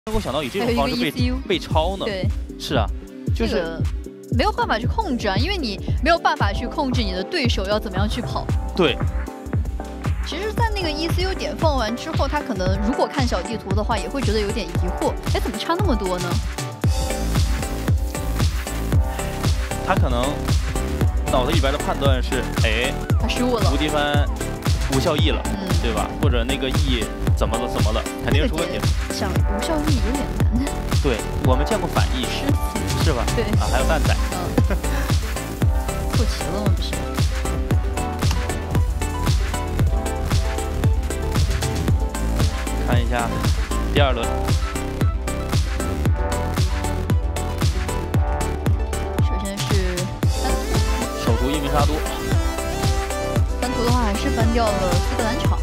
能够想到以这种方式被超呢？ 对， 是啊，就是。 没有办法去控制啊，因为你没有办法去控制你的对手要怎么样去跑。 对。 其实，在那个 ECU 点放完之后，他可能如果看小地图的话，也会觉得有点疑惑，哎，怎么差那么多呢？ 他可能脑子里边的判断是，哎， 他失误了， 无敌翻无效 E 了，对吧？或者那个 E 怎么了，肯定出问题了。 想无效 E 有点难。 对，我们见过反 E。 是吧？ 对啊，还有蛋仔， 凑齐了吗？不是。 看一下第二轮， 首先是三图， 首图1名杀多， 三图的话还是翻掉了苏格兰场，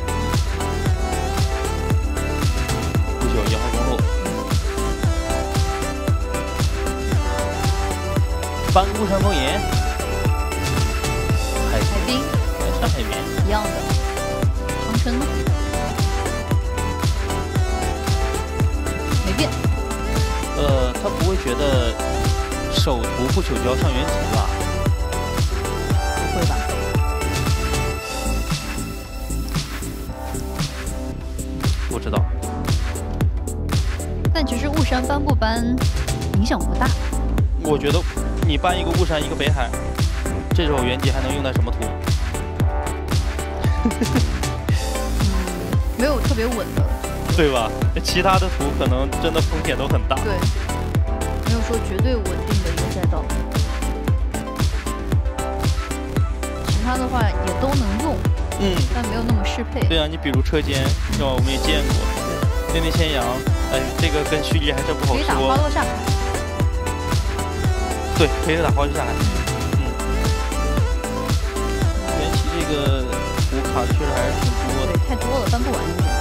不朽1号公路。 翻巫山风吟，海滨， 还是海滨一样的。长春呢？没变。 他不会觉得首图不朽就要上原级吧？ 不会吧？ 不知道。 但其实雾山搬不搬影响不大。 我觉得。 你搬一个雾山，一个北海，这种原级还能用在什么图？ 没有特别稳的， 对吧？其他的图可能真的风险都很大。 对，没有说绝对稳定的一个赛道。其他的话也都能用，但没有那么适配。 对啊，你比如车间，是吧？我们也见过。对。内千阳，哎，这个跟蓄力还真不好说。 可以打花落下海。 对，可以打花落下海。原奇这个图卡确实还是挺多的。 对，太多了，搬不完一点。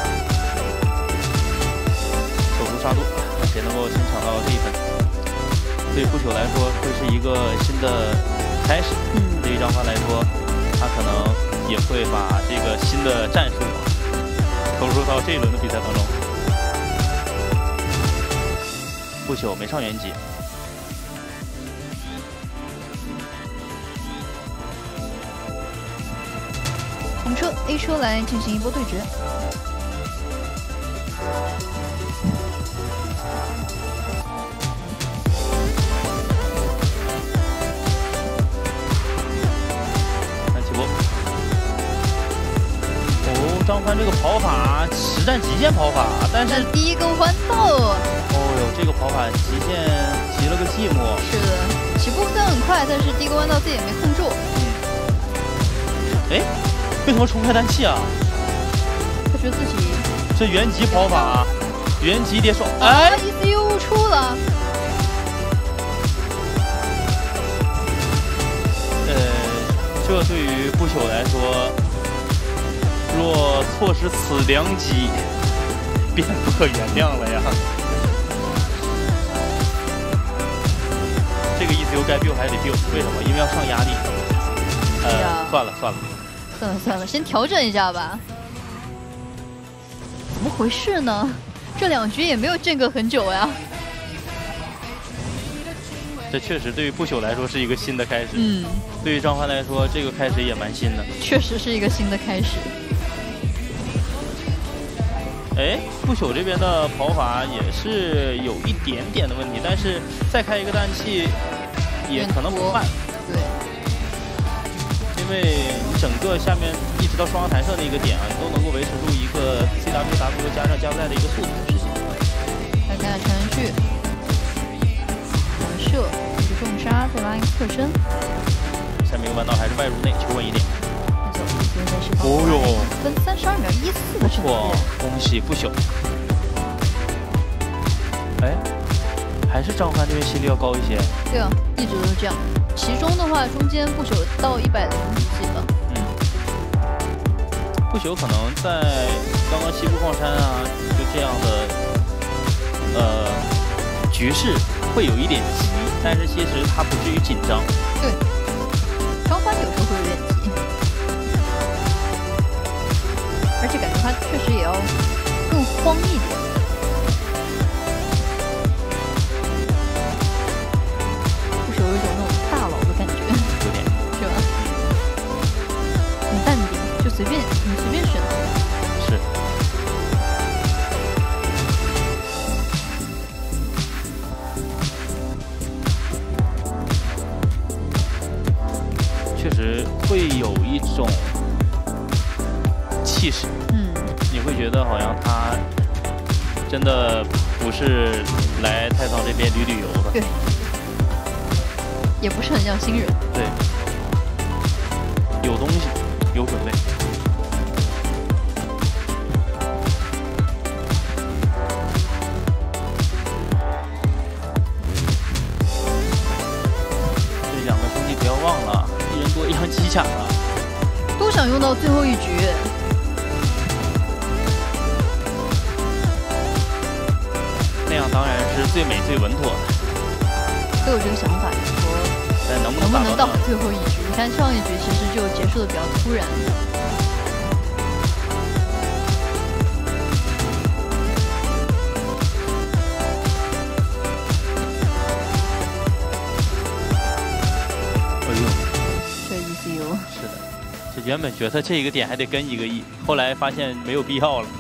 首图杀多，看谁能够先抢到这一分。对不朽来说，会是一个新的开始。对于张帆来说，他可能也会把这个新的战术投入到这一轮的比赛当中。不朽没上原级。 红车 A 车来进行一波对决。 看起波。哦，张帆这个跑法实战极限跑法，但是第一个弯道。 哦哟，这个跑法极限极了个寂寞。 是的，起步虽然很快，但是第一个弯道自己也没控住。 哎。 为什么重开单气啊？ 他觉得自己这原级跑法，原级跌手，哎 ，ECU 出了。 这对于不朽来说，若错失此良机，便不可原谅了呀。这个 ECU 该 build 还得 build， 为什么？因为要上压力。算了。 算了，先调整一下吧。怎么回事呢？这2局也没有间隔很久呀。 这确实对于不朽来说是一个新的开始。对于张帆来说，这个开始也蛮新的。 确实是一个新的开始。 哎，不朽这边的跑法也是有一点点的问题，但是再开一个氮气也可能不慢。 对。 因为你整个下面一直到双阳弹射那个点啊，你都能够维持住一个 CWW 加上加速带的一个速度。 来看看程序，弹射，一个重杀，再拉一个侧身。 下面一个弯道还是外入内，求稳一点。 没错，现在是哦哟， 分32秒14的成绩。 恭喜不朽。哎，还是张帆这边心率要高一些。 对啊，一直都是这样。 其中的话，中间不朽到100几了。 不朽可能在刚刚西部矿山啊，就这样的局势会有一点急，但是其实他不至于紧张。 对，张帆有时候会有点急，而且感觉他确实也要更慌一点。 会有一种气势，你会觉得好像他真的不是来太仓这边旅游的， 对，也不是很像新人， 对，有东西，有准备。这两个兄弟不要忘了，一人多一样机甲啊， 都想用到最后一局。 那样当然是最美最稳妥的。 都有这个想法，就是说但能不能到最后一局？你看上一局其实就结束的比较突然。 哎呦， 这 ECU 是的，这原本觉得这一个点还得跟1个亿，后来发现没有必要了。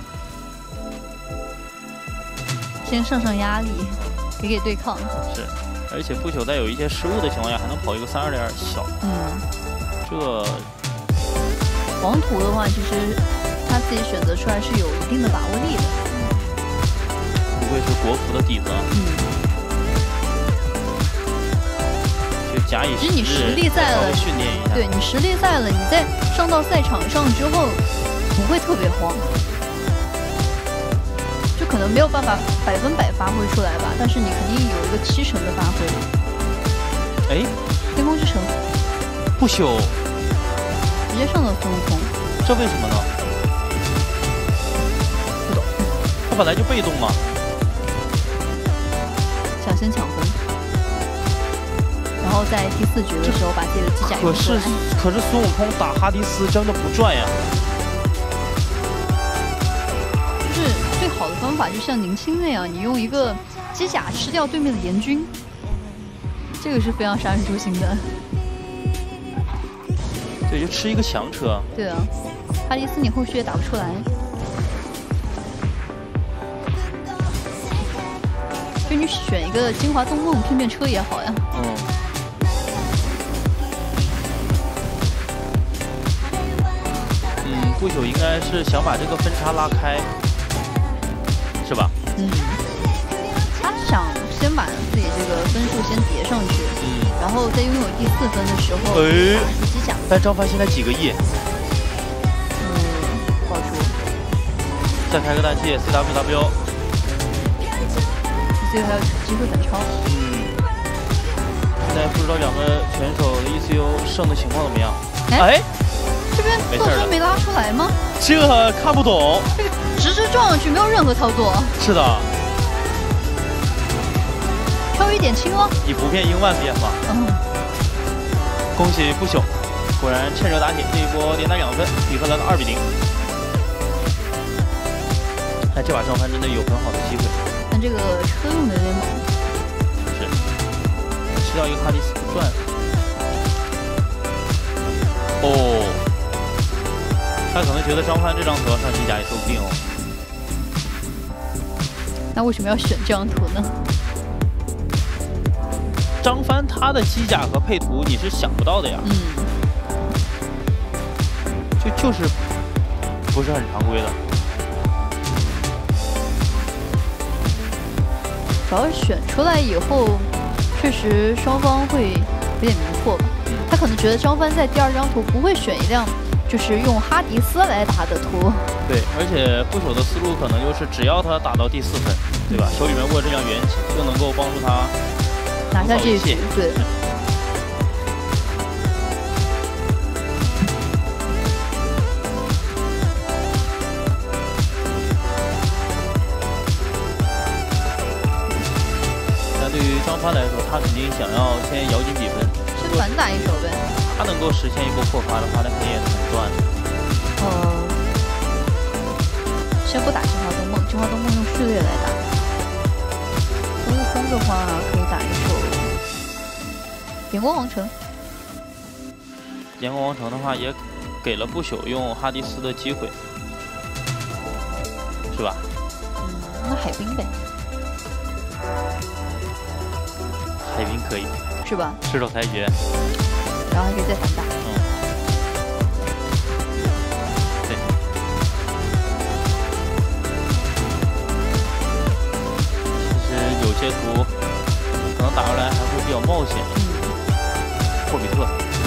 先上压力，给对抗。 是，而且不朽在有一些失误的情况下，还能跑一个32点小。这王图的话，其实他自己选择出来是有一定的把握力的。 不愧是国服的底子。就假以其实你实力在了， 训练一下。 对你实力在了，你在上到赛场上之后，不会特别慌。就可能没有办法100%发挥出来吧，但是你肯定有一个70%的发挥。 哎， 天空之城， 不朽直接上到孙悟空， 这为什么呢？ 不懂。 他本来就被动嘛。 想先抢分，然后在第4局的时候把自己的机甲用出来。 可是孙悟空打哈迪斯真的不赚呀。 就是最好的方法，就像宁青那样，你用一个机甲吃掉对面的炎军，这个是非常杀人诛心的。 对，就吃一个强车。 对啊，哈迪斯你后续也打不出来。就你选一个金华东梦骗车也好呀。 不朽应该是想把这个分差拉开，是吧？ 他想先把自己这个分数先叠上去，然后在拥有第4分的时候打出机甲。 但张帆现在几个亿？ 不好说。 再开个氮气 CWW。 ECU 还有机会反超。 现在不知道两个选手的 ECU 胜的情况怎么样？ 哎，这边动作没拉出来吗？ 这个看不懂。 这个直直撞上去，没有任何操作。 是的。 稍微一点轻了。 以不变应万变吧。恭喜不朽，果然趁热打铁，这一波连打2分，比分来到2比0。哎，这把张帆真的有很好的机会。 但这个车用的有点猛。 是。吃掉一个哈迪斯不转。他可能觉得张帆这张图要上机甲也说不定哦。 那为什么要选这张图呢？ 张帆他的机甲和配图你是想不到的呀。就是不是很常规的。 主要是选出来以后，确实双方会有点迷惑吧。他可能觉得张帆在第2张图不会选一辆就是用哈迪斯来打的图。 对，而且不朽的思路可能就是只要他打到第4分，对吧？手里面握这辆元气就能够帮助他拿下这一局。对。 对于张帆来说，他肯定想要先咬紧比分， 先反打一手呗。 他能够实现一波破发的话，那肯定也是很赚的。 先不打金华东梦，金华东梦用序列来打。孙悟空的话，可以打一手炎光王城。 炎光王城的话，也给了不朽用哈迪斯的机会，是吧？ 那海滨呗。 海滨可以， 是吧？ 失手裁决， 然后还可以再反打。 些图可能打出来还会比较冒险。霍比特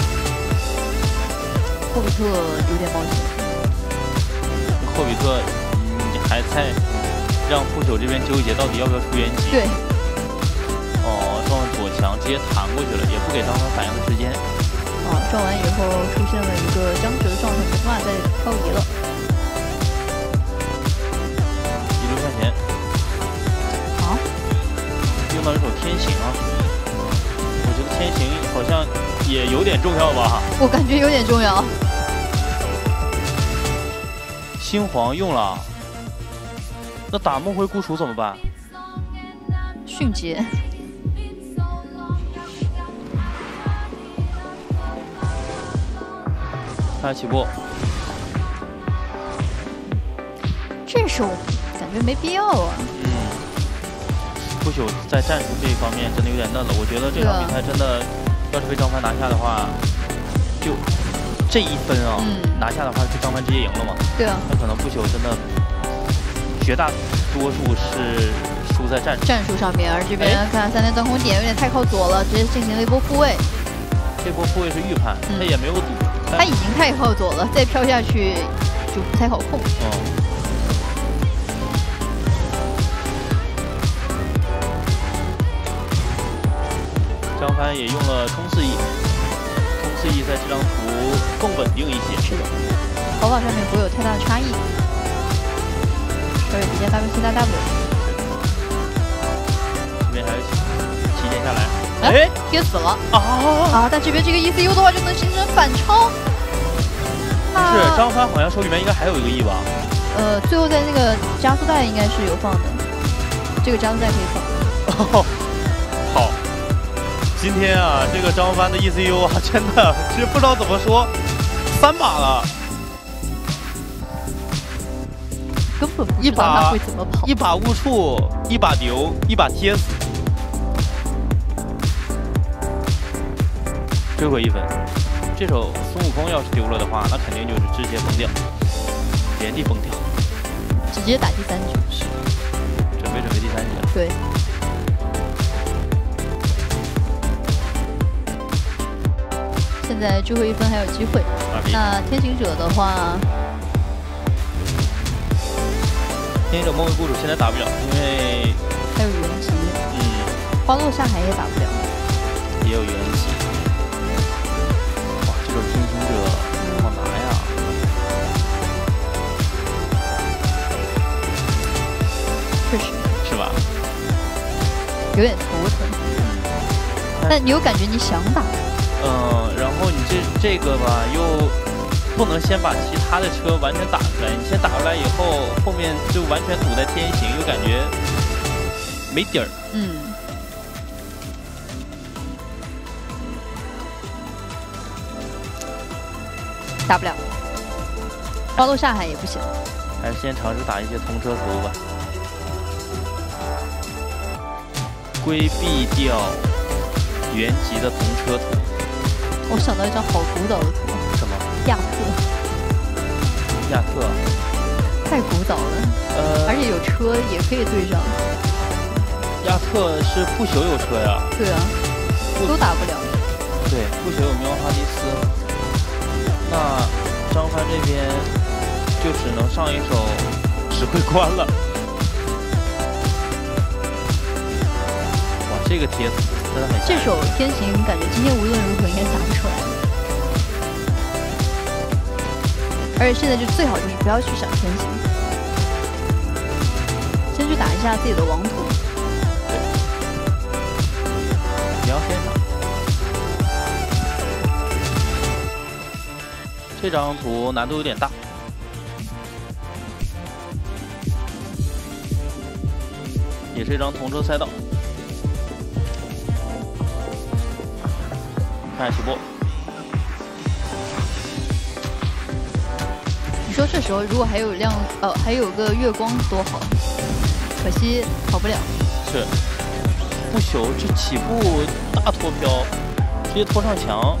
有点冒险。 霍比特，你还在让不朽这边纠结到底要不要出原级？ 对。 哦，撞左墙直接弹过去了，也不给张帆反应的时间。 撞完以后出现了一个僵直的状态，没办法再漂移了。 一路向前。 好。 用到一手天行啊，我觉得天行好像也有点重要吧。 我感觉有点重要。 星皇用了，那打梦回孤雏怎么办？ 迅捷。 看起步。 这手感觉没必要啊。 不朽在战术这一方面真的有点嫩了。我觉得这场比赛真的，要是被张帆拿下的话，就这1分啊，拿下的话，就张帆直接赢了嘛。 对啊。 那可能不朽真的绝大多数是输在战术上面，而这边看3连断空点有点太靠左了，直接进行了一波复位。 这波复位是预判，他也没有赌。 他已经太靠左了，再飘下去就不太好控。 张帆也用了冲刺 E， 冲刺 E 在这张图更稳定一些。 是的，跑法上面不会有太大的差异。而且直接 WC 大 W。 这边还是提前下来。 哎，贴死了啊！但这边这个 ECU 的话就能形成反超。 是张帆好像手里面应该还有一个 E 吧？ 最后在那个加速带应该是有放的，这个加速带可以放。 好，今天啊，这个张帆的 ECU 啊，真的是不知道怎么说，3把了， 根本不知道他会怎么跑。 一把误触，一把丢，一把贴死。追回1分，这手孙悟空要是丢了的话，那肯定就是直接崩掉，原地崩掉， 直接打第3局。 是，准备第3局了。 对。现在追回1分还有机会。那天行者的话， 天行者梦回孤主现在打不了，因为还有原级。花落下海也打不了， 也有原级。这种天行者好拿呀！ 确实是吧？ 有点头疼。但你又感觉你想打。 然后你这个吧，又不能先把其他的车完全打出来，你先打出来以后，后面就完全堵在天行，又感觉没底儿。 打不了，花落下海也不行， 还是先尝试打一些同车图吧，规避掉原级的同车图。 我想到一张好古早的图， 什么？ 亚特。 亚特， 太古早了。而且有车也可以对上。 亚特是不朽有车呀？ 对啊，都打不了。 对，不朽有冥王哈迪斯。那张帆这边就只能上一手指挥官了。哇，这个贴死真的很吓人。 这手天行感觉今天无论如何应该打不出来。而且现在就最好就是不要去闪天行，先去打一下自己的王图。 对，你要先打。这张图难度有点大，也是一张同车赛道。看起步。 你说这时候如果还有还有个月光多好，可惜跑不了。 是，不朽这起步大拖飘，直接拖上墙。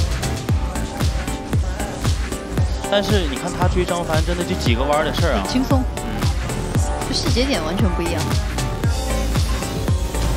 但是你看他追张帆，真的就几个弯的事儿啊， 很轻松。就细节点完全不一样。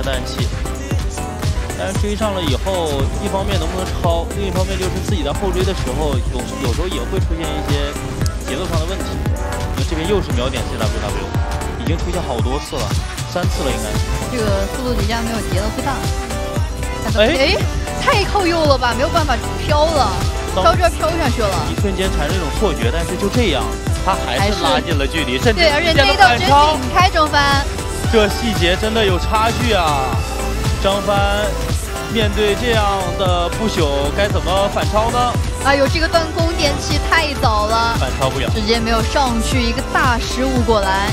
氮气。但是追上了以后，一方面能不能超，另一方面就是自己在后追的时候，有时候也会出现一些节奏上的问题。那这边又是秒点 CWW， 已经出现好多次了，3次了应该。 这个速度叠加没有叠到最大。哎，太靠右了吧，没有办法飘了，飘这飘下去了。 一瞬间产生一种错觉，但是就这样，他还是拉近了距离，甚至对，而且那一道直接顶开张帆。这细节真的有差距啊！张帆面对这样的不朽，该怎么反超呢？ 哎呦，这个断空点起太早了， 反超不了， 直接没有上去，一个大失误过来。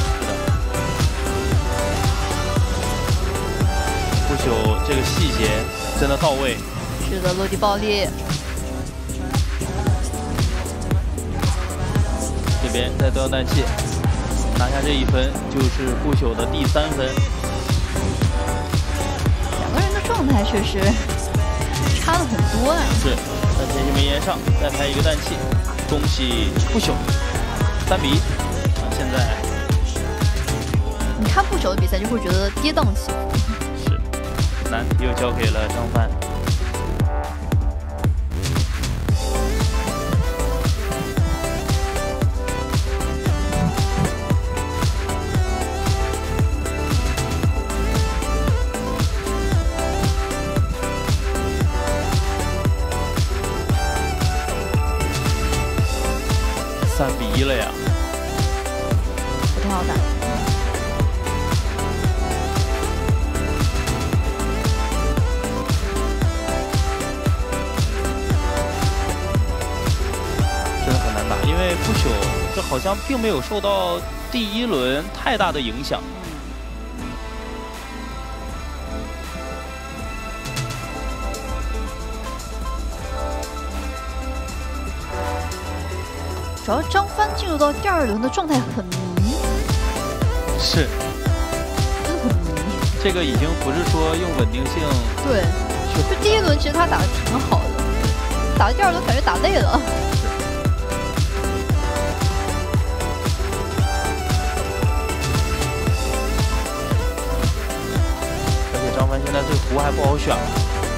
不朽这个细节真的到位。 是的，落地爆裂。 这边再得到氮气，拿下这1分就是不朽的第3分。 两个人的状态确实差了很多呀。 是，但前期没延上，再拍一个氮气，恭喜不朽3比1。现在你看不朽的比赛就会觉得跌宕起伏。 是，难题又交给了张帆。3比1了呀， 不太好打。 真的很难打，因为不朽这好像并没有受到第1轮太大的影响。 主要张帆进入到第2轮的状态很迷， 是， 真的很迷。 这个已经不是说用稳定性， 对，就第1轮其实他打得挺好的，打到第2轮感觉打累了。 而且张帆现在这个图还不好选了。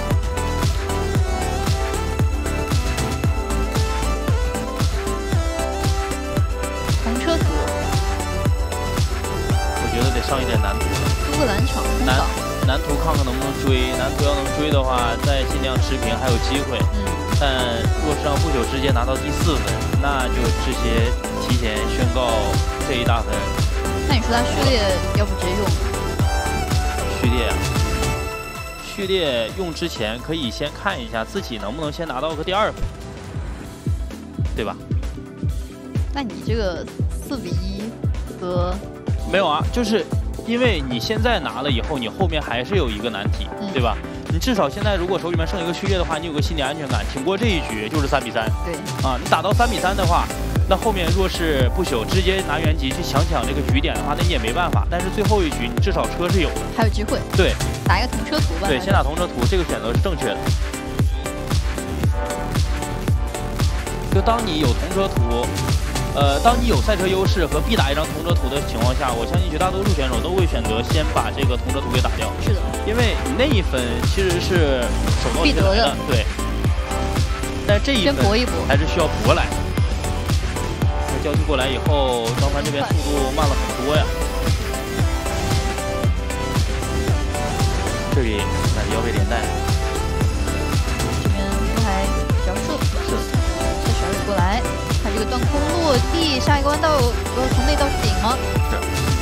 上一点难图了， 苏格兰场难图看看能不能追，难图要能追的话，再尽量持平还有机会。但若是让不朽直接拿到第4分，那就直接提前宣告这一大分。 那你说他序列要不直接用？ 序列啊，序列用之前可以先看一下自己能不能先拿到个第2分，对吧？ 那你这个4比1和没有啊，就是因为你现在拿了以后，你后面还是有一个难题，对吧？你至少现在如果手里面剩一个序列的话，你有个心理安全感，挺过这一局就是3比3。 对啊，你打到3比3的话，那后面若是不朽直接拿原级去抢这个局点的话，那你也没办法。但是最后一局你至少车是有的， 还有机会。 对， 打一个同车图吧。 对，先打同车图，这个选择是正确的。就当你有同车图。当你有赛车优势和必打一张同车图的情况下，我相信绝大多数选手都会选择先把这个同车图给打掉。 是的， 因为你那1分其实是手到必得的，对。但这1分还是需要搏来。交替过来以后，张帆这边速度慢了很多呀。这里感觉要被连带。 这边出还比较顺， 是。 这小雨过来。他这个断空落地，下一个弯道从内道去顶吗？ 是。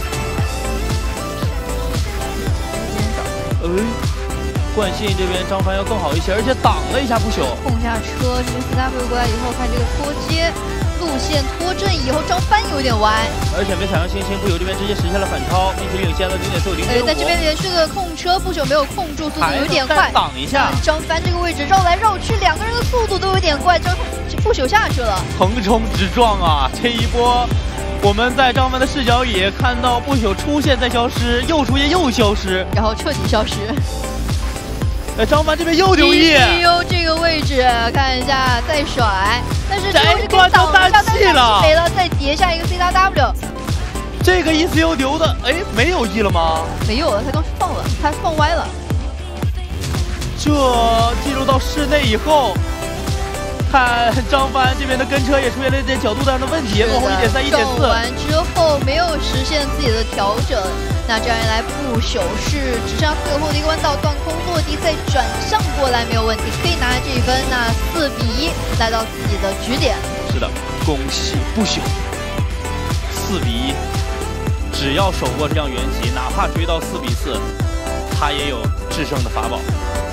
惯性这边张帆要更好一些，而且挡了一下不朽。 控下车，这边 CW 过来以后，看这个脱接路线脱阵以后，张帆有点歪。而且没踩上星星，不朽这边直接实现了反超，并且领先了0.45。 在这边连续的控车，不朽没有控住，速度有点快。 挡一下。 张帆这个位置绕来绕去，两个人的速度都有点快。不朽下去了， 横冲直撞啊！这一波，我们在张帆的视角里看到不朽出现再消失，又出现又消失， 然后彻底消失。 张帆这边又留意， 这个位置看一下再甩，但是这一关就氮气了， 没了，再叠下一个 CW。 这个 ECU 留的，哎，没有 E 了吗？ 没有了，他刚放了，他放歪了。 这进入到室内以后，看张帆这边的跟车也出现了一点角度上的问题，落后1.3、1.4。 撞完之后没有实现自己的调整，那这样一来不朽是只剩下最后的一个弯道断空落地，再转向过来没有问题，可以拿这一分。那4比1来到自己的局点。 是的，恭喜不朽，4比1，只要手握这辆原级，哪怕追到4比4，他也有制胜的法宝。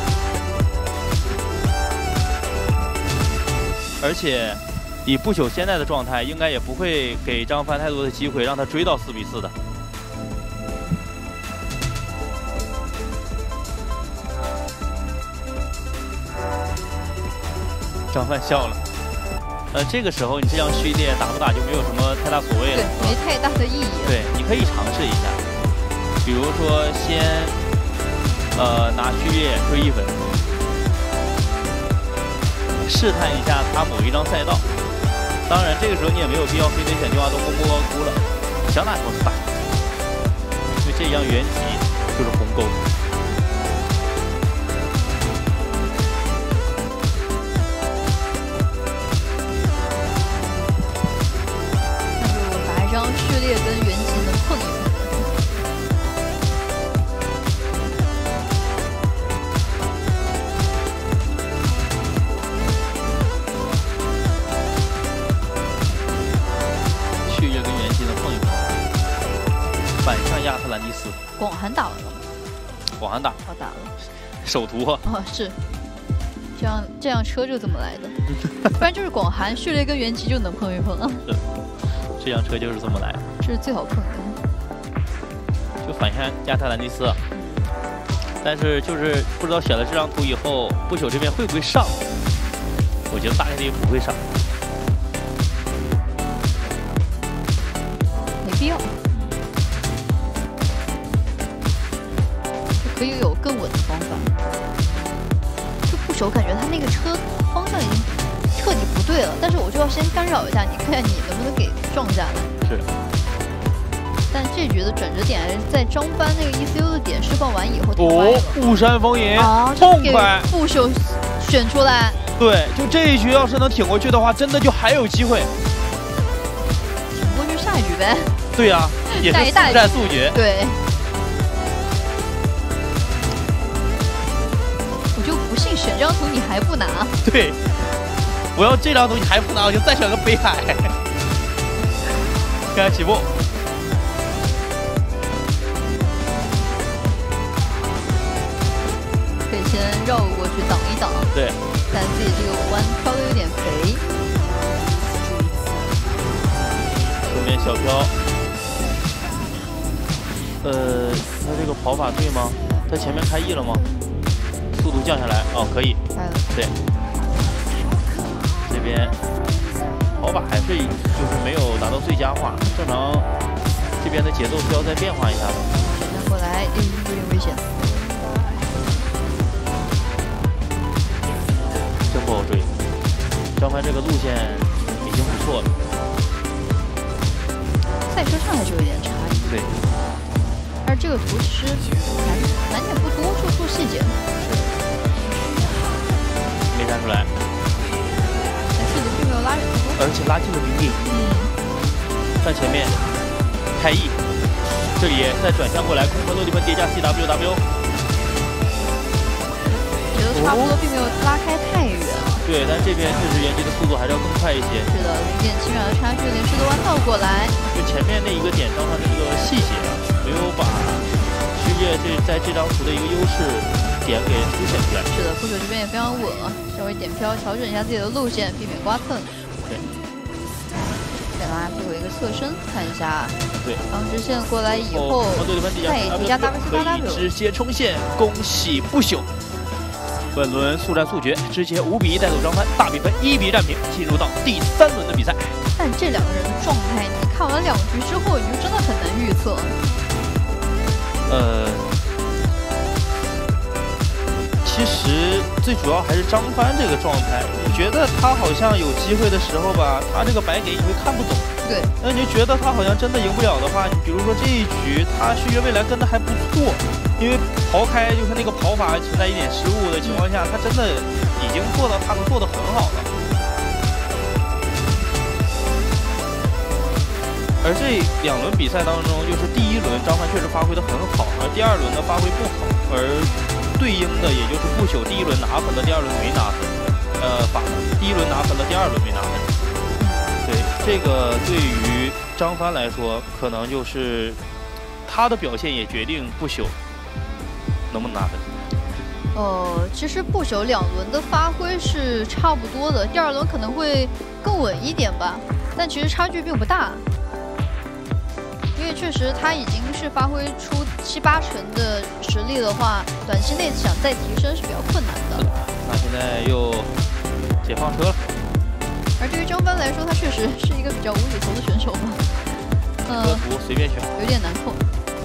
而且，以不朽现在的状态，应该也不会给张帆太多的机会让他追到4比4的。张帆笑了。这个时候你这样序列打不打就没有什么太大所谓了， 对，没太大的意义。 对，你可以尝试一下，比如说先拿序列追1分。试探一下他某一张赛道，当然这个时候你也没有必要非得选定华东公高估了，想打都是打，因为这样原级就是红勾。 那就打一张序列跟原级能碰一碰。 反向亚特兰蒂斯， 广寒打完了吗？ 广寒打， 我打了。 首图啊！ 哦，是。这样车就这么来的，不然就是广寒序列跟原级就能碰一碰啊。 是，这辆车就是这么来的。 这是最好碰的。 就反向亚特兰蒂斯，但是就是不知道选了这张图以后，不朽这边会不会上？我觉得大概率不会上。 没必要。可以有更稳的方法。就不朽感觉他那个车方向已经彻底不对了，但是我就要先干扰一下你，看看你能不能给撞下来。 是。 但这局的转折点还是在张帆那个 ECU 的点释放完以后太歪了。 雾山风云， 痛快！不朽选出来。 对，就这一局要是能挺过去的话，真的就还有机会。 挺过去下一局呗。 对呀、也是速战速决。 对。不信选这张图你还不拿？ 对，我要这张图你还不拿，我就再选个北海。看起步， 可以先绕过去挡一挡。 对， 但自己这个弯飘的有点肥。 后面小飘，他这个跑法对吗？他前面开 E 了吗？速度降下来哦，可以。对，这边跑法还是就是没有达到最佳化，正常这边的节奏需要再变化一下的。 那过来，有点危险。 真不好追，张帆这个路线已经不错了。 赛车上还是有点差异。 对。 而这个图其实难点不多，就做细节。 没看出来， 但速度并没有拉远太多， 而且拉近了顶顶。看前面，开 E， 这里再转向过来，空车落地分叠加 CWW， 觉得差不多，并没有拉开太远。 对，但这边确实原级的速度还是要更快一些。 是的，0.7秒的差距，连续的弯道过来。 就前面那一个点，张帆的这个细节没有把序列在这张图的一个优势点给凸显出来。 是的，不朽这边也非常稳啊，稍微点飘调整一下自己的路线，避免刮蹭。 对。 再拉最后一个侧身，看一下。 对。 防直线过来以后，再叠加 WCW， 可以直接冲线，恭喜不朽！本轮速战速决，直接5比1带走张帆，大比分1比1战平，进入到第3轮的比赛。 但这两个人的状态，你看完2局之后，你就真的很难预测。 其实最主要还是张帆这个状态，我觉得他好像有机会的时候吧，他这个白给你会看不懂。 对。 那你就觉得他好像真的赢不了的话，你比如说这一局他续约未来跟的还不错，因为刨开就是那个跑法存在一点失误的情况下，他真的已经做到他能做得很好了。而这2轮比赛当中，就是第1轮张帆确实发挥得很好，而第2轮的发挥不好，而对应的也就是不朽第1轮拿分了，第2轮没拿分，反了，第1轮拿分了，第2轮没拿分。对，这个对于张帆来说，可能就是他的表现也决定不朽能不能拿分。 其实不朽2轮的发挥是差不多的，第2轮可能会更稳一点吧，但其实差距并不大。因为确实他已经是发挥出7、8成的实力的话，短期内想再提升是比较困难的。 那现在又解放车了。 而对于张帆来说，他确实是一个比较无厘头的选手吧。 歌图随便选， 有点难控。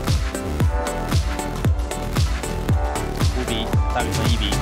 5比1，大比分1比1。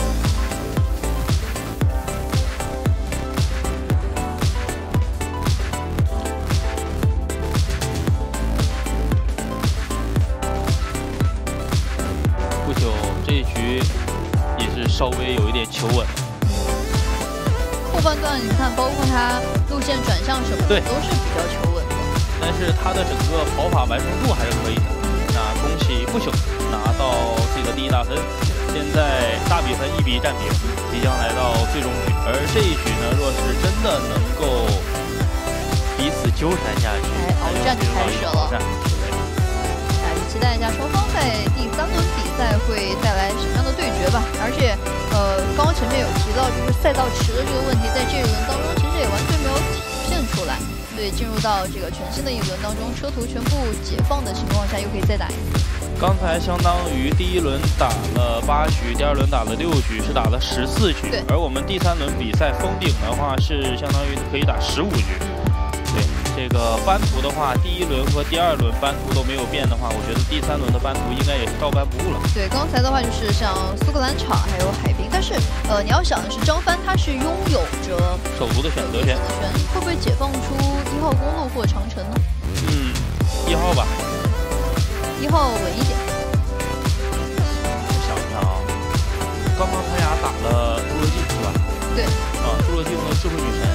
不朽这一局也是稍微有一点求稳。 后半段你看，包括他路线转向什么的，都是比较求稳的。 但是他的整个跑法完成度还是可以的。那恭喜不朽拿到这个第1大分，现在大比分1比1战平，即将来到最终局。而这一局呢，若是真的能够彼此纠缠下去， 鏖战就开始了。那就期待一下双方在第3轮比赛会带来什么样的对决吧。而且，刚刚前面有提到就是赛道池的这个问题，在这一轮当中其实也完全没有体现出来。所以进入到这个全新的一轮当中，车图全部解放的情况下，又可以再打一次。 刚才相当于第1轮打了8局，第2轮打了6局，是打了14局。 对。 而我们第3轮比赛封顶的话，是相当于可以打15局。对，这个班图的话，第1轮和第2轮班图都没有变的话，我觉得第3轮的班图应该也是照搬不误了。 对，刚才的话就是像苏格兰场还有海滨，但是你要想的是张帆他是拥有着首图的选择权， 会不会解放出1号公路或长城呢 ？1号吧。 1号稳一点。 我想想啊，刚刚他俩打了侏罗纪是吧？ 对。 侏罗纪用的智慧女神。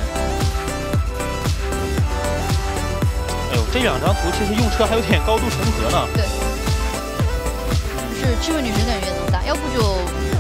哎呦，这2张图其实用车还有点高度重合呢。 对。就是智慧女神感觉也能打，要不就